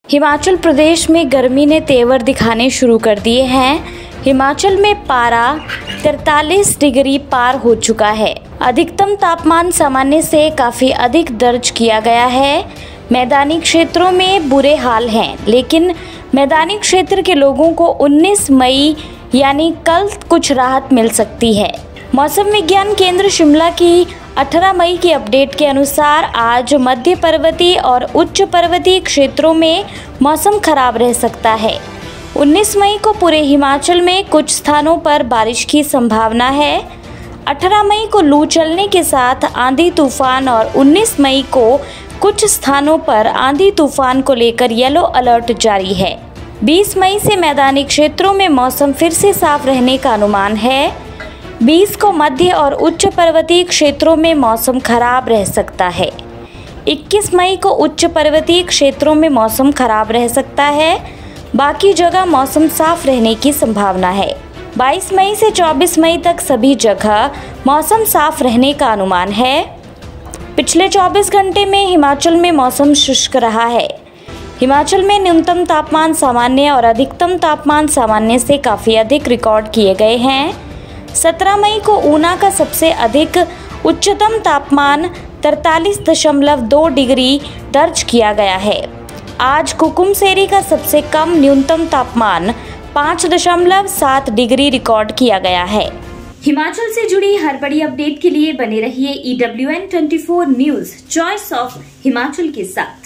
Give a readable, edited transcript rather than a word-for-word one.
हिमाचल प्रदेश में गर्मी ने तेवर दिखाने शुरू कर दिए हैं। हिमाचल में पारा 43 डिग्री पार हो चुका है। अधिकतम तापमान सामान्य से काफ़ी अधिक दर्ज किया गया है। मैदानी क्षेत्रों में बुरे हाल हैं, लेकिन मैदानी क्षेत्र के लोगों को 19 मई यानी कल कुछ राहत मिल सकती है। मौसम विज्ञान केंद्र शिमला की 18 मई की अपडेट के अनुसार आज मध्य पर्वतीय और उच्च पर्वतीय क्षेत्रों में मौसम खराब रह सकता है। 19 मई को पूरे हिमाचल में कुछ स्थानों पर बारिश की संभावना है। 18 मई को लू चलने के साथ आंधी तूफान और 19 मई को कुछ स्थानों पर आंधी तूफान को लेकर येलो अलर्ट जारी है। 20 मई से मैदानी क्षेत्रों में मौसम फिर से साफ रहने का अनुमान है। 20 को मध्य और उच्च पर्वतीय क्षेत्रों में मौसम खराब रह सकता है। 21 मई को उच्च पर्वतीय क्षेत्रों में मौसम खराब रह सकता है। बाकी जगह मौसम साफ रहने की संभावना है। 22 मई से 24 मई तक सभी जगह मौसम साफ रहने का अनुमान है। पिछले 24 घंटे में हिमाचल में मौसम शुष्क रहा है। हिमाचल में न्यूनतम तापमान सामान्य और अधिकतम तापमान सामान्य से काफ़ी अधिक रिकॉर्ड किए गए हैं। 17 मई को ऊना का सबसे अधिक उच्चतम तापमान 43.2 डिग्री दर्ज किया गया है। आज कुकुमसेरी का सबसे कम न्यूनतम तापमान 5.7 डिग्री रिकॉर्ड किया गया है। हिमाचल से जुड़ी हर बड़ी अपडेट के लिए बने रहिए EWN24 news choice of Himachal के साथ।